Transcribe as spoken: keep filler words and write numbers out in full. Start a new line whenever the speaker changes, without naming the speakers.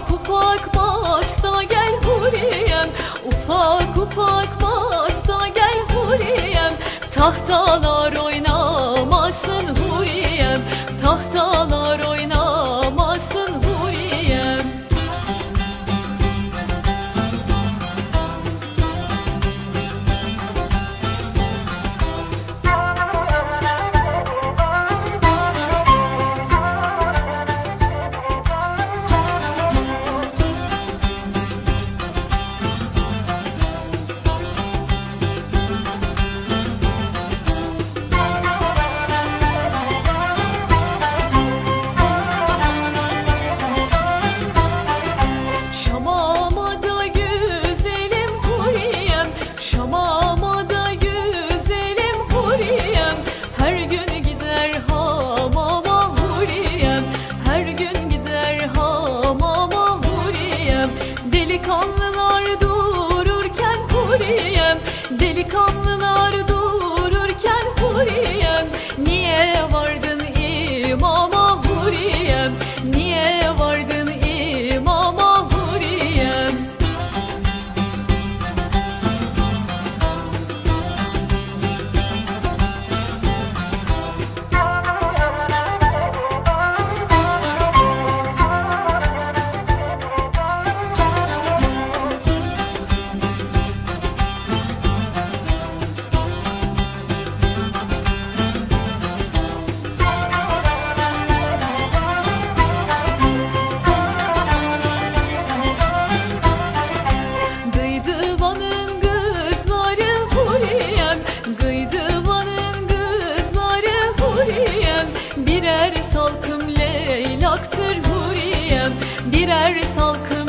Ufak ufak basta gel Huriyem, ufak ufak basta gel Huriyem. Tahtalar oynamasın Huriyem, tahtalar oynamasın Huriyem. Delikanlılar dururken Huriyem, delikanlılar dururken Huriyem. Niye vardın imama Huriyem, niye vardın imama Huriyem? Birer salkım leylaktır Huriyem, birer salkım